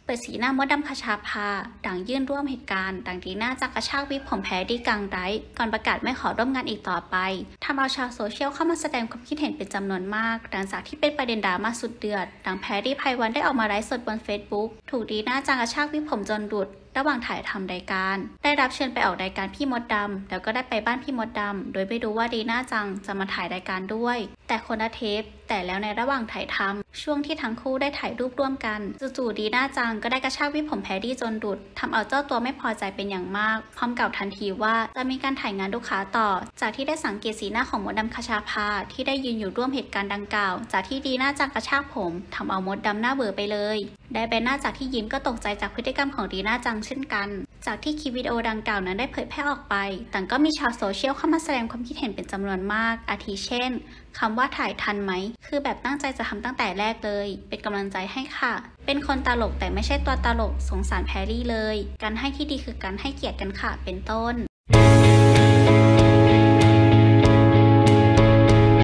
ปิดสีหน้ามดดำคชาภาดังยื่นร่วมเหตุการณ์ดังดีน่าจะกระชากวิกผมแพรรี่กังไร้ก่อนประกาศไม่ขอร่วมงานอีกต่อไปทำเอาชาวโซเชียลเข้ามาแสดงความคิดเห็นเป็นจำนวนมากหลังจากที่เป็นประเด็นดราม่าสุดเดือดหลังแพรรี่ไพวันได้ออกมาไลฟ์สดบน Facebook ถูกดีน่าจังกระชากวิกผมจนหลุดระหว่างถ่ายทำรายการได้รับเชิญไปออกรายการพี่มดดำแล้วก็ได้ไปบ้านพี่มดดำโดยไม่รู้ว่าดีน่าจังจะมาถ่ายรายการด้วยแต่คนละเทปแต่แล้วในระหว่างถ่ายทำช่วงที่ทั้งคู่ได้ถ่ายรูปร่วมกันจู่ๆดีน่าจังก็ได้กระชากวิกผมแพรรี่จนหลุดทำเอาเจ้าตัวไม่พอใจเป็นอย่างมากพร้อมกล่าวทันทีว่าจะมีการถ่ายงานลูกค้าต่อจากที่ได้สังเกตสีหน้าของมดดำคชาภาที่ได้ยืนอยู่ร่วมเหตุการณ์ดังกล่าวจากที่ดีน่าจังกระชากผมทำเอามดดำหน้าเบื่อไปเลยได้ใบหน้าจากที่ยิ้มก็ตกใจจากพฤติกรรมของดีน่าจังเช่นกันจากที่คลิปวิดีโอดังกล่าวนั้นได้เผยแพร่ออกไปแต่ก็มีชาวโซเชียลเข้ามาแสดงความคิดเห็นเป็นจำนวนมากอาทิเช่นคำว่าถ่ายทันไหมคือแบบตั้งใจจะทำตั้งแต่แรกเลยเป็นกำลังใจให้ค่ะเป็นคนตลกแต่ไม่ใช่ตัวตลกสงสารแพรรี่เลยการให้ที่ดีคือการให้เกียรติกันค่ะเป็นต้น